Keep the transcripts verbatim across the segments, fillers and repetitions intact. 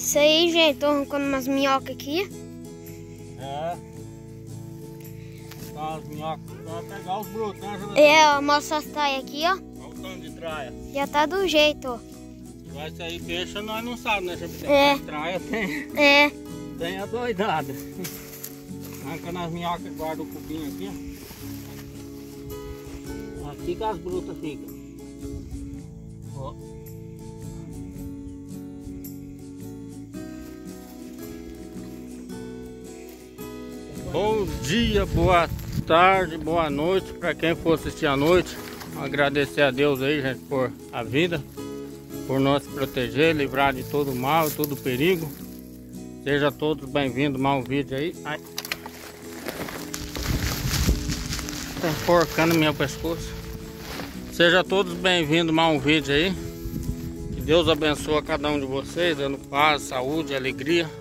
Isso aí, gente, tô arrancando umas minhocas aqui. É. Tá as minhocas pra pegar os brutos, né, Juliana? É, ó, mostra as traias aqui, ó. Olha o tanto de traia. Já tá do jeito, ó. Vai sair peixe, nós não sabemos, né, Juliana? É. Traia tem, É. tem a doidada. Arranca nas minhocas e guarda o cupim aqui, ó. Aqui que as brutas ficam. Ó. Bom dia, boa tarde, boa noite para quem for assistir à noite. Agradecer a Deus aí, gente, por a vida, por nos proteger, livrar de todo mal, todo perigo. Sejam todos bem-vindos a mais um vídeo aí. Ai. Tá enforcando meu pescoço. Sejam todos bem-vindos a mais um vídeo aí. Que Deus abençoe cada um de vocês, dando paz, saúde, alegria.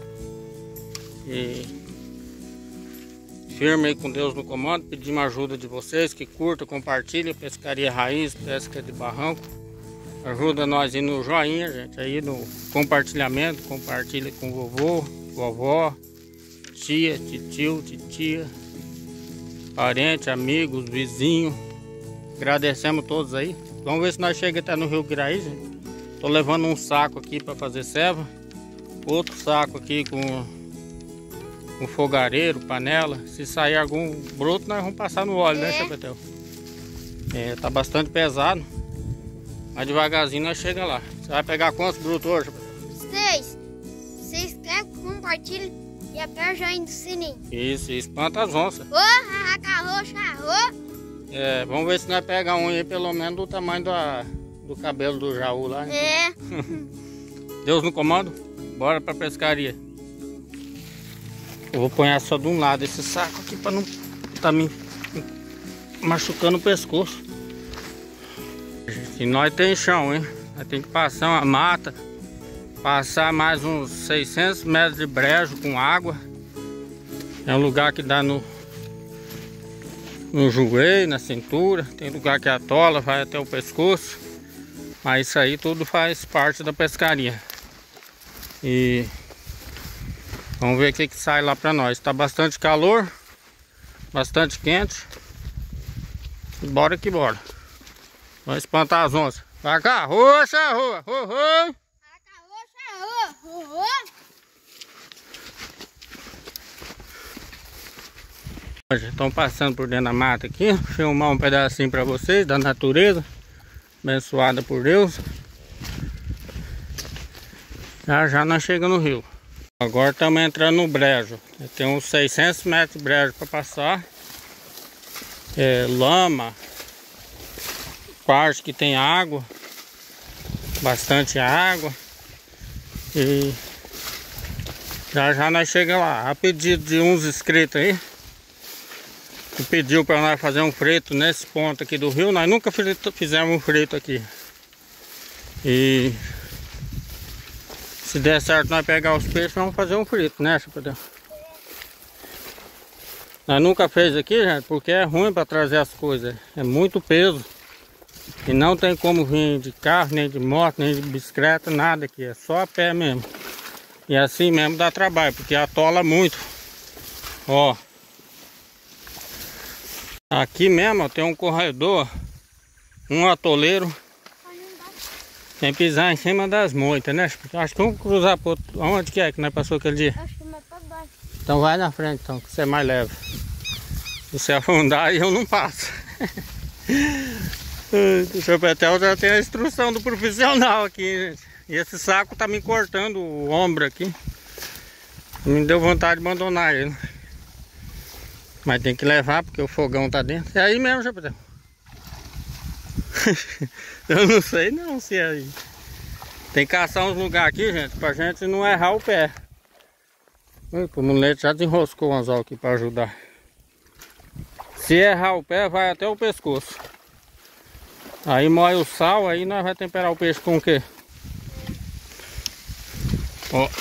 E firme aí com Deus no comando, pedimos ajuda de vocês, que curta, compartilha, pescaria raiz, pesca de barranco. Ajuda nós aí no joinha, gente, aí no compartilhamento, compartilha com vovô, vovó, tia, titio, titia, parente, amigos, vizinhos. Agradecemos todos aí. Vamos ver se nós chegamos até no Rio Guiraí, gente. Tô levando um saco aqui para fazer ceva, outro saco aqui com um fogareiro, panela. Se sair algum broto, nós vamos passar no óleo, é. Né, Chapetel? É, tá bastante pesado. Mas devagarzinho nós chega lá. Você vai pegar quantos brotos hoje, Chapetel? Seis. Se inscreve, compartilha e aperta o joinha do sininho. Isso, espanta as onças. Ô, raca roxa, ô. É, vamos ver se nós pegamos um aí pelo menos do tamanho da, do cabelo do Jaú lá. É. Deus no comando? Bora pra pescaria. Eu vou pôr só de um lado esse saco aqui para não tá me machucando o pescoço. E nós tem chão, hein? Nós tem que passar uma mata, passar mais uns seiscentos metros de brejo com água. É um lugar que dá no, no joelho, na cintura. Tem lugar que atola, vai até o pescoço. Mas isso aí tudo faz parte da pescaria. E vamos ver o que que sai lá pra nós. Tá bastante calor, bastante quente. E bora que bora. Vamos espantar as onças. Vai cá, roxa, roxa, roxa. Estão passando por dentro da mata aqui. Vou filmar um pedacinho pra vocês da natureza, abençoada por Deus. Já já nós chegamos no rio. Agora estamos entrando no brejo. Tem uns seiscentos metros de brejo para passar. É, lama. Parte que tem água. Bastante água. E já já nós chegamos lá. A pedido de uns inscritos aí, que pediu para nós fazer um frito nesse ponto aqui do rio. Nós nunca fizemos um frito aqui. E se der certo nós pegar os peixes, vamos fazer um frito, né, Chapetel? Nós nunca fez aqui, gente, porque é ruim para trazer as coisas. É muito peso. E não tem como vir de carro, nem de moto, nem de bicicleta, nada aqui. É só a pé mesmo. E assim mesmo dá trabalho, porque atola muito. Ó. Aqui mesmo, ó, tem um corredor, um atoleiro. Tem que pisar em cima das moitas, né? Acho que vamos cruzar por outro. Onde que é que nós passou aquele dia? Acho que vai pra baixo. Então vai na frente, então, que você é mais leve. Se você afundar, aí eu não passo. O Chapetel já tem a instrução do profissional aqui, gente. E esse saco tá me cortando o ombro aqui. Me deu vontade de abandonar ele. Mas tem que levar, porque o fogão tá dentro. É aí mesmo, Chapetel. Eu não sei não se é aí. Tem que caçar uns lugares aqui, gente, pra gente não errar o pé. O mulete já desenroscou o anzol aqui pra ajudar. Se errar o pé, vai até o pescoço. Aí moe o sal, aí nós vamos temperar o peixe com o quê? Ó.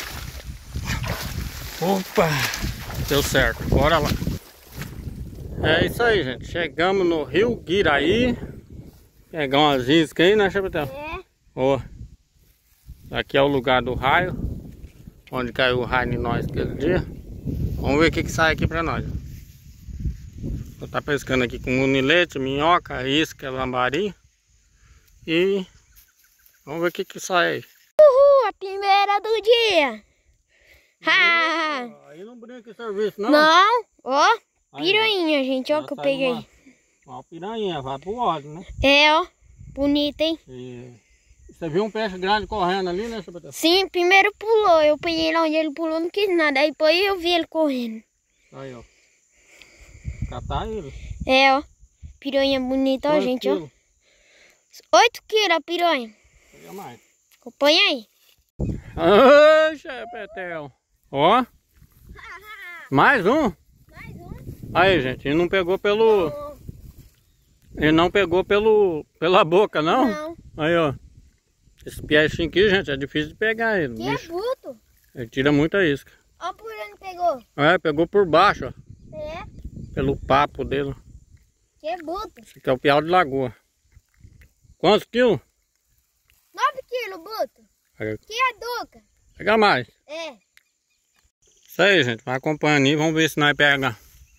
Opa! Deu certo, bora lá. É isso aí, gente. Chegamos no Rio Guiraí. Pegar umas iscas aí, né, Chapetel? É. Ó. Aqui é o lugar do raio. onde caiu o raio em nós aquele dia. Vamos ver o que que sai aqui pra nós. Vou estar pescando aqui com munilete, minhoca, isca, lambari. E vamos ver o que que sai aí. Uhul, a primeira do dia. Ha! Aí não brinca esse serviço, não? Não, ó, piranha, gente, ó, que eu peguei. Uma, uma piranha, vai pro ódio, né? É, ó, bonita, hein? E você viu um peixe grande correndo ali, né, Chapetão? Sim, primeiro pulou, eu peguei lá onde ele pulou, não quis nada, aí depois eu vi ele correndo. Aí, ó. Catar ele. É, ó, piranha bonita, ó, Quantos gente, quilos? ó. oito quilos a piranha. Pega mais. Acompanha aí. Ô, Chapetão. Ó. Mais um? Mais um. Aí, gente, ele não pegou pelo... Ele não pegou pelo... pela boca, não? Não. Aí, ó. Esse peixinho aqui, gente, é difícil de pegar ele. Que é bicho. bruto. Ele tira muita isca. Ó por onde pegou. É, pegou por baixo, ó. É, Pelo papo dele. que é bruto. Esse aqui é o piau de lagoa. Quantos quilos? nove quilos, bruto. Pega, Que é duca. pega mais. É. Isso aí, gente. Vai acompanhando aí. Vamos ver se nós pega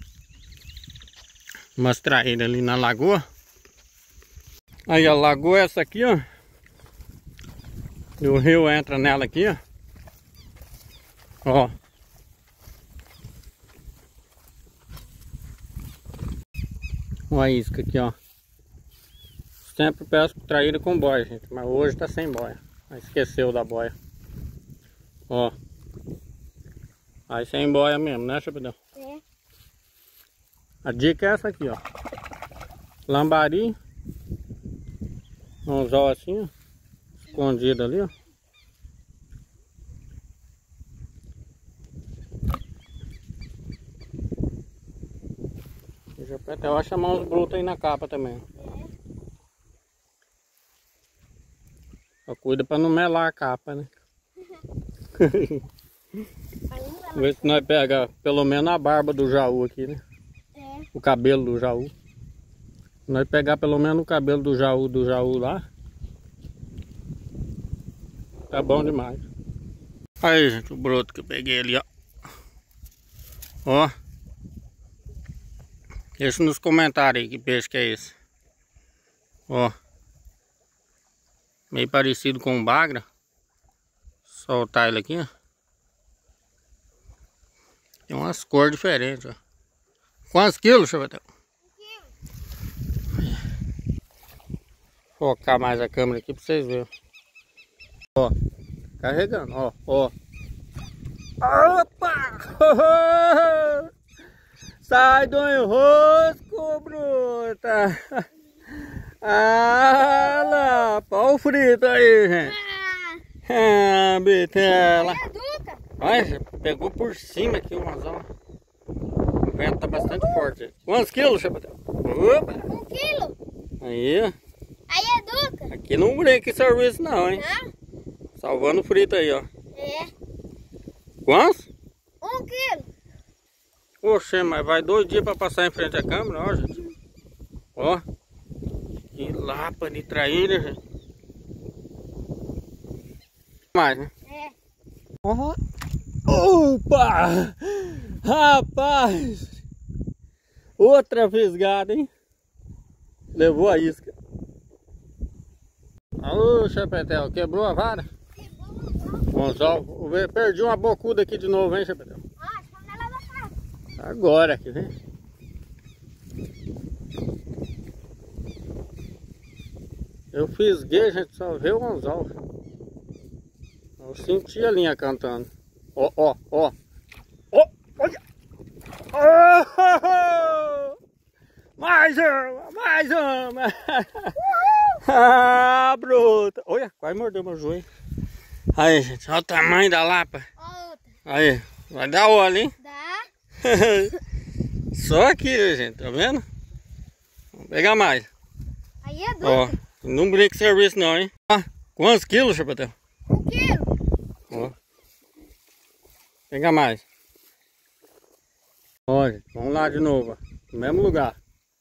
umas traíras ali na lagoa. Aí a lagoa é essa aqui, ó. E o rio entra nela aqui, ó. Ó. Olha a isca aqui, ó. Sempre pesco traíra com boia, gente. Mas hoje tá sem boia. Mas esqueceu da boia. Ó. Aí sem boia mesmo, né, Chapetão? É. A dica é essa aqui, ó. Lambari. Um anzol assim, ó. Escondido ali, ó. Eu vou chamar uns brutos aí na capa também. Só cuida pra não melar a capa, né? Vamos ver se nós pega pelo menos a barba do jaú aqui, né? É. O cabelo do jaú. Se nós pegar pelo menos o cabelo do jaú do jaú lá, tá bom demais. Aí, gente, o broto que eu peguei ali, ó. Ó. Deixa nos comentários aí que peixe que é esse. Ó. Meio parecido com um bagra. Soltar ele aqui, ó. Tem umas cores diferentes, ó. Quantos quilos, Chapetão? Vou focar mais a câmera aqui pra vocês verem. Ó. Carregando, ó, ó. Opa! Sai do enrosco, bruta! Ah lá, pau frito aí, gente! Ah, bitela! Olha, pegou por cima aqui o anzol. O vento tá bastante forte. Quantos quilos, Chapetão? Opa! Um quilo. Aí, Aí é duca. aqui não brinca em serviço não, hein? Não? Salvando frito aí, ó. É. Quantos? Um quilo. Poxa, mas vai dois dias pra passar em frente à câmera, ó, gente. Ó. Que lapa de traíra, gente. Mais, né? É. Ó. Opa! Rapaz! Outra fisgada, hein? Levou a isca. Ô, Chapetel, quebrou a vara? Gonçalo, perdi uma bocuda aqui de novo, hein, Chapetel? Ah, chama ela da casa. Agora aqui, vem. Eu fisguei, gente, só veio o anzol. Eu senti a linha cantando. Ó, ó, ó. Ó, olha. Oh! Mais uma, mais uma. Ah, bruta. Olha, quase mordeu meu joelho. Aí, gente, olha o tamanho da lapa. Ó outra. Aí, vai dar óleo, hein? Dá. Só aqui, gente, tá vendo? Vamos pegar mais. Aí é duca. Ó, não brinca com serviço não, hein? Ah, quantos quilos, Chapetel? Um quilo. Ó. Pega mais. Ó, gente, vamos lá de novo, ó. No mesmo lugar.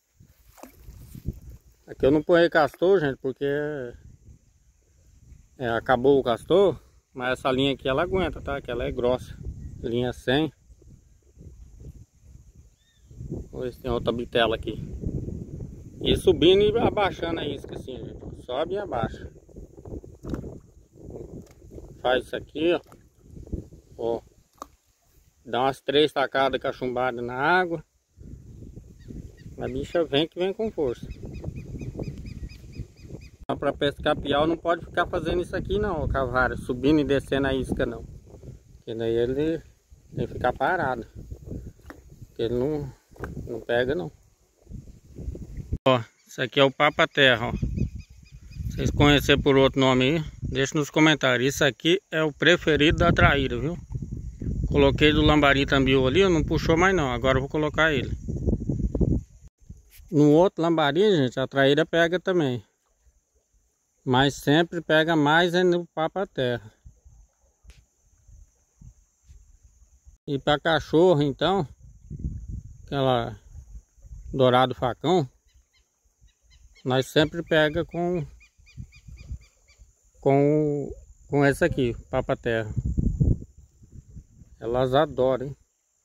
Aqui eu não ponhei castor, gente, porque é, acabou o castor. Mas essa linha aqui ela aguenta, tá? Que ela é grossa. Linha cem. Vamos ver se tem outra bitela aqui. E subindo e abaixando a isca assim, gente. Sobe e abaixa. Faz isso aqui, ó. Ó. Dá umas três tacadas cachumbadas na água. A bicha vem que vem com força. Para pescar piau não pode ficar fazendo isso aqui não, ó, cavara. Subindo e descendo a isca não. Porque daí ele tem que ficar parado. Porque ele não, não pega não. Ó, isso aqui é o papa-terra, ó. Vocês conhecerem por outro nome aí, deixa nos comentários. Isso aqui é o preferido da traíra, viu? Coloquei do lambari tambiu ali, não puxou mais não. Agora eu vou colocar ele. No outro lambari, gente, a traíra pega também. Mas sempre pega mais é no papa-terra. E para cachorro, então, aquela dourado facão, nós sempre pega com com com essa aqui, papa-terra. Elas adoram, hein?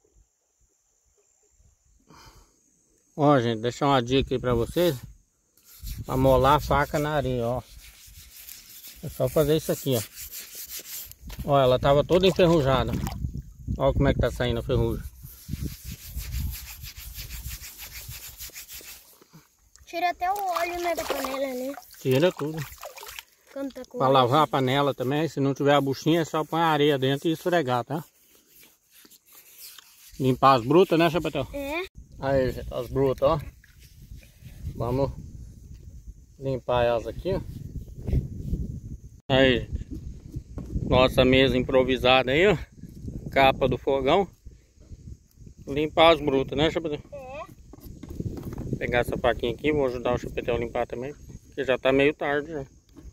Ó, gente, deixa uma dica aí pra vocês. Pra molar a faca na areia, ó. É só fazer isso aqui, ó. Ó, ela tava toda enferrujada. Ó como é que tá saindo a ferrugem. Tira até o óleo, né, da panela, né? Tira tudo. Quando tá com Pra óleo. lavar a panela também, se não tiver a buchinha, é só pôr a areia dentro e esfregar, tá? Limpar as brutas, né, Chapetão? É. Aí, gente, as brutas, ó. Vamos limpar elas aqui, ó. Aí, gente. Nossa mesa improvisada aí, ó. Capa do fogão. Limpar as brutas, né, Chapetão? É. Vou pegar essa faquinha aqui, vou ajudar o Chapetão a limpar também. Porque já tá meio tarde, já.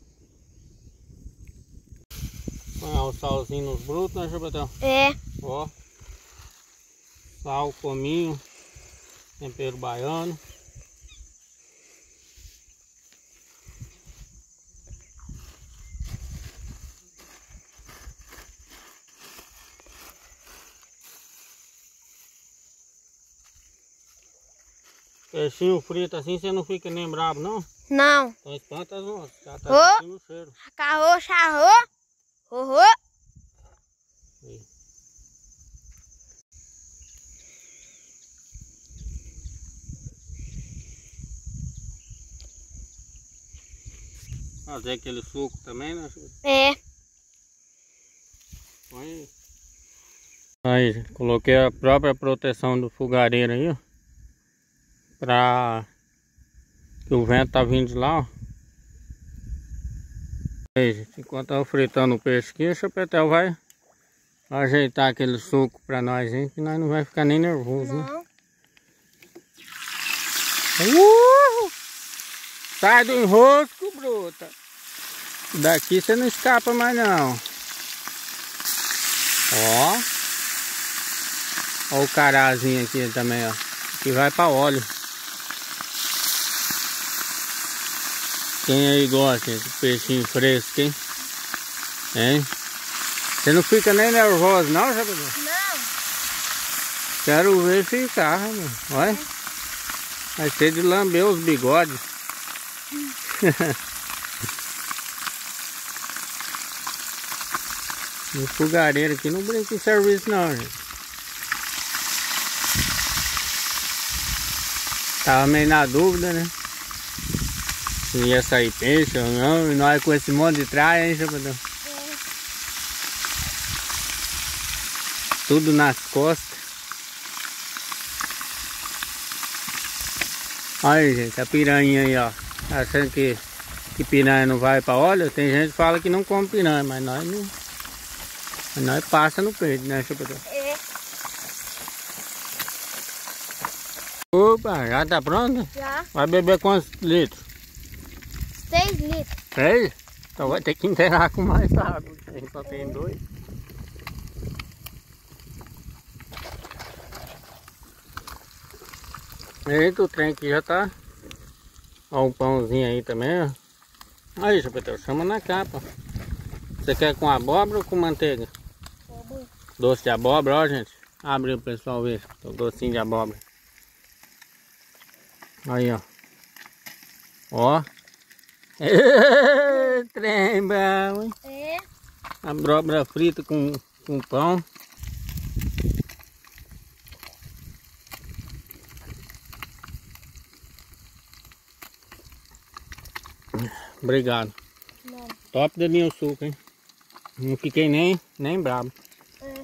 Põe o salzinho nos brutos, né, Chapetão? É. Ó. Sal, cominho. Tempero baiano. Peixinho frito assim, você não fica nem bravo, não? Não. Então espanta as onças, já tá Ô. sentindo o cheiro. Carro, charro. Horror. Aí. Fazer aquele suco também, né? É. Põe aí. Aí, gente, coloquei a própria proteção do fogareiro aí, ó. Pra que o vento tá vindo de lá, ó. Aí, gente, enquanto eu fritando o peixe aqui, o Chapetel vai ajeitar aquele suco pra nós, hein? Que nós não vai ficar nem nervoso, né? Não. Uh! Sai do enrosco, bruta! Daqui você não escapa mais não. Ó. Ó o carazinho aqui também, ó. Que vai pra óleo. Quem aí gosta de peixinho fresco, hein? Hein? Você não fica nem nervoso não, Chapéu? Não. Quero ver ficar, mano. Olha. Vai ser de lamber os bigodes. O fogareiro aqui não brinca em serviço não, gente. Tava meio na dúvida, né? Se ia sair peixe ou não. E nós com esse monte de traia, hein, Chapadão? É. Tudo nas costas. Olha aí, gente, a piranha aí, ó. Achando que, que piranha não vai pra óleo. Tem gente que fala que não come piranha, mas nós não. Mas nós passa no peito, né, Chapadão? É. Opa, já tá pronto? Já. Vai beber quantos litros? Seis litros. Três? Então vai ter que enterrar com mais água. A gente só tem dois. Eita, o trem aqui já tá. Ó o pãozinho aí também, ó. Aí, Chapetel, chama na capa. Você quer com abóbora ou com manteiga? Abóbora. Doce de abóbora, ó, gente. Abre o pessoal ver. O docinho de abóbora. Aí, ó. Ó. Trem bom, hein? É. Abóbora frita com, com pão. Obrigado. Não. Top dedinho o suco, hein? Não fiquei nem, nem brabo. É.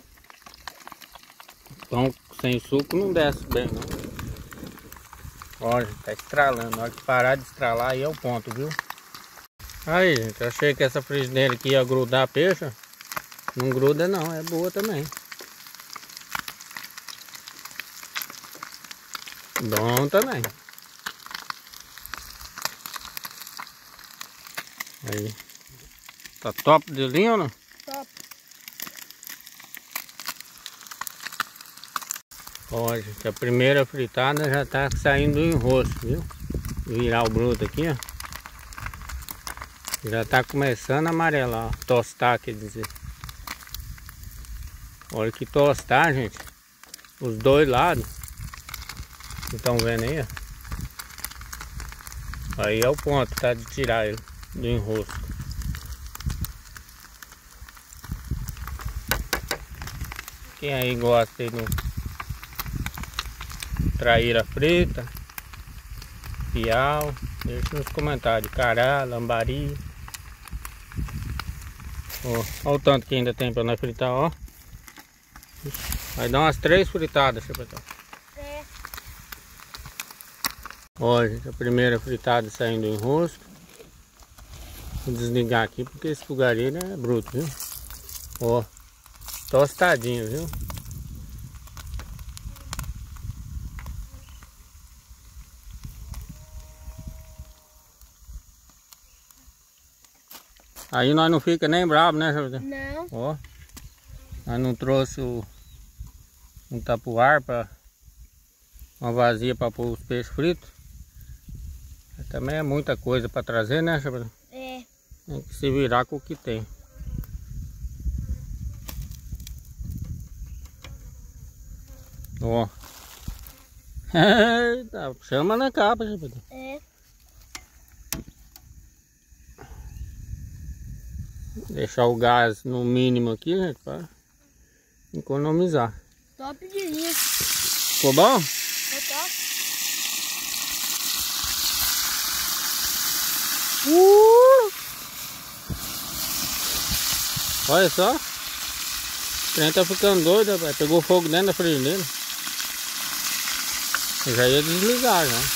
Pão sem suco não desce bem, não. Olha, tá estralando. Na hora que parar de estralar aí é o ponto, viu? Aí, gente, achei que essa frigideira aqui ia grudar peixe. Não gruda não, é boa também. Bom também. Aí. Tá top de linha ou não? Top. Ó, gente, a primeira fritada já tá saindo do enrosco, viu? Virar o bruto aqui, ó. Já tá começando a amarelar, ó. Tostar, quer dizer. Olha que tostar, gente. Os dois lados. Vocês estão vendo aí, ó. Aí é o ponto, tá? De tirar ele do enrosco. Quem aí gosta aí no traíra frita, piau, deixa nos comentários. Cará, lambari. Ó, ó o tanto que ainda tem pra nós fritar, ó. Vai dar umas três fritadas, chapetão. É. Ó, gente, a primeira fritada saindo do enrosco. Vou desligar aqui porque esse fogareiro é bruto, viu? Ó, tostadinho, viu? Aí nós não fica nem bravo, né, José? Não. Ó, nós não trouxe o, um tapuar para uma vazia para pôr os peixes fritos. Também é muita coisa para trazer, né, José? É. Tem que se virar com o que tem. Ó. Eita, chama na capa, José. É. Deixar o gás no mínimo aqui, gente, para economizar. Top de linha. Ficou bom? É top. Uh! Olha só. O trem tá ficando doido, rapaz. Pegou fogo dentro da frigideira. Eu já ia desligar já.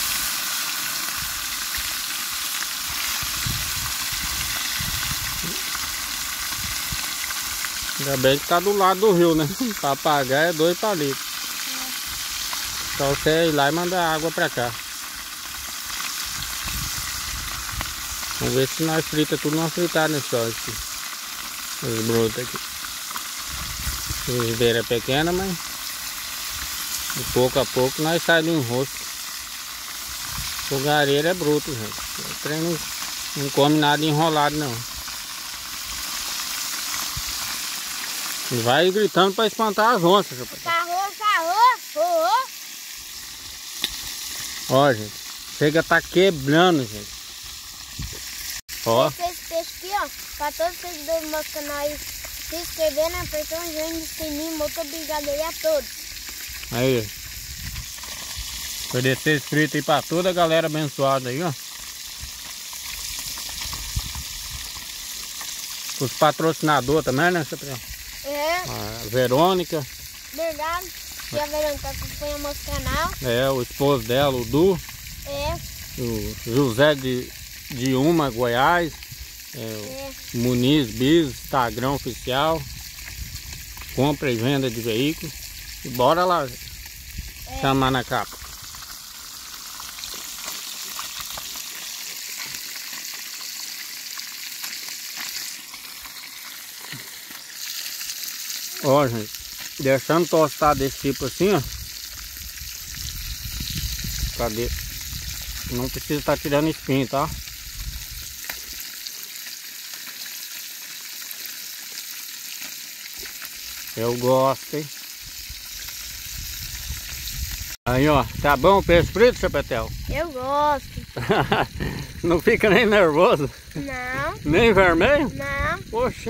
Ainda bem que tá do lado do rio, né? Pra apagar é dois palitos. É. Só você ir lá e mandar água pra cá. Vamos ver se nós frita tudo numa fritada nesse óleo aqui. Os brotos aqui. A frigideira é pequena, mas de pouco a pouco nós saímos do enrosco. Fogareiro é bruto, gente. O trem não, não come nada enrolado, não. Vai gritando para espantar as onças, rapaz. Carro, carro, oh. Ó, gente. Chega a tá quebrando, gente. Ó. Esse peixe aqui, ó. Pra todos os seguidores do nosso canal aí se inscrever, né? Apertar o joinha do sininho. Muito obrigado aí a todos. Aí. Foi descer inscrito aí pra toda a galera abençoada aí, ó. Os patrocinadores também, né, Chapeão? É. A Verônica. Verdade. E a Verônica acompanha o nosso canal. É, o esposo dela, o Du. É. O José de, de Uma, Goiás. É, É. o Muniz Bis, Instagram oficial. Compra e venda de veículos. E bora lá. É. Chamar na capa. Ó, gente, deixando tostar desse tipo assim, ó. Cadê? Não precisa estar tirando espinho, tá? Eu gosto, hein? Aí, ó, tá bom o peixe frito, Chapetel? Eu gosto. Não fica nem nervoso? Não. Nem vermelho? Não. Poxa.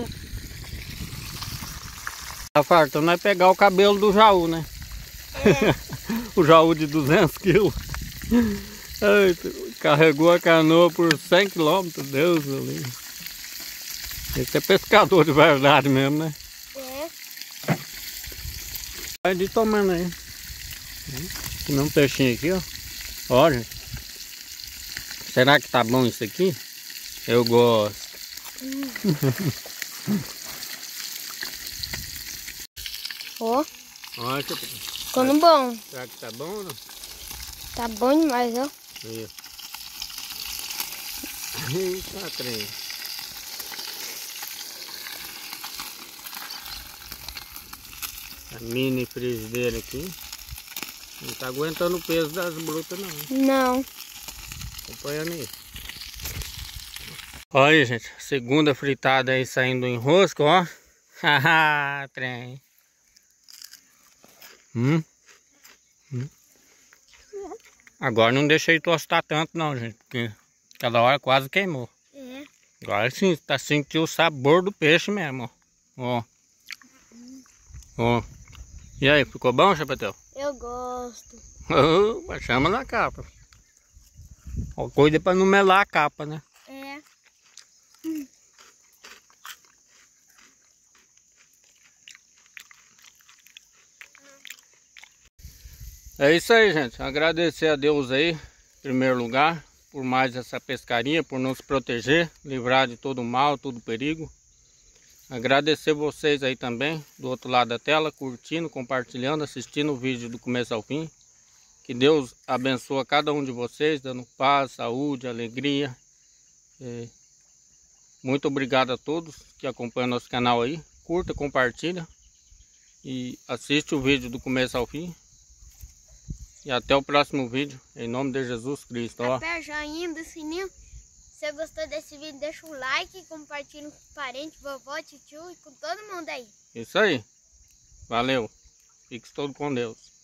Tá farto, nós pegar o cabelo do Jaú, né? É. O Jaú de duzentos quilos. Ai, carregou a canoa por cem quilômetros, Deus do livro. Esse é pescador de verdade mesmo, né? É. Vai de tomando aí. Tem um peixinho aqui, ó. Olha. Será que tá bom isso aqui? Eu gosto. Hum. Ó. Olha, Ficando bom. será que tá bom ou não? Tá bom demais, ó. Aí. Eita, trem. A mini frigideira aqui. Não tá aguentando o peso das brutas não. Não. Acompanhando aí. Olha aí, gente. Segunda fritada aí saindo em rosca, ó. Haha, trem. Hum. Hum. Agora não deixei tostar tanto não, gente. Porque aquela hora quase queimou. É. Agora sim, tá sentindo o sabor do peixe mesmo, ó. Ó. E aí, ficou bom, Chapetel? Eu gosto. Oh, chama na capa. Ó, cuida pra não melar a capa, né? É. É isso aí, gente. Agradecer a Deus aí, em primeiro lugar, por mais essa pescaria, por nos proteger, livrar de todo mal, todo perigo. Agradecer vocês aí também, do outro lado da tela, curtindo, compartilhando, assistindo o vídeo do começo ao fim. Que Deus abençoe cada um de vocês, dando paz, saúde, alegria. É, muito obrigado a todos que acompanham nosso canal aí. Curta, compartilha e assiste o vídeo do começo ao fim. E até o próximo vídeo, em nome de Jesus Cristo. Ó. Aperta o joinha do sininho. Se você gostou desse vídeo, deixa um like, compartilha com parente, vovó, tio e com todo mundo aí. Isso aí. Valeu. Fique todo com Deus.